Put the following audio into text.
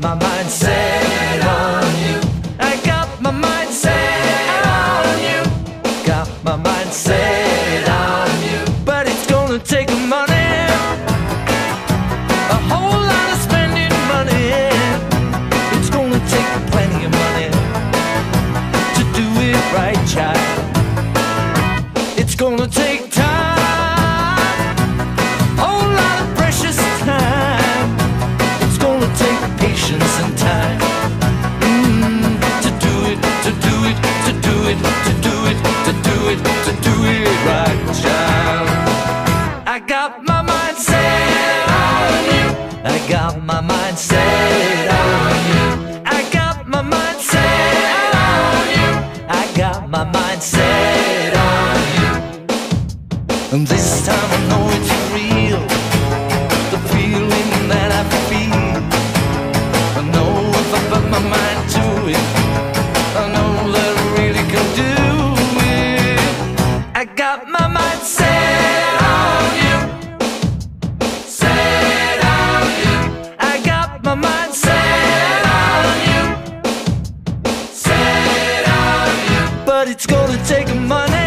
my mind set on you. I got my mind set on you. Got my mind set on you. But it's gonna take money, a whole lot of spending money. It's gonna take plenty of money to do it right, child. It's gonna take time, whole lot of precious time. It's gonna take patience and time to do it, to do it, to do it, to do it, to do it, to do it right, child. I got my mind set on you. I got my mind set on you. I got my mind set on you. I got my mind set on you. And this time I know it's real, the feeling that I feel. I know if I put my mind to it, I know that I really can do it. I got my mind set on you, set on you. I got my mind set on you, set on you. But it's gonna take money,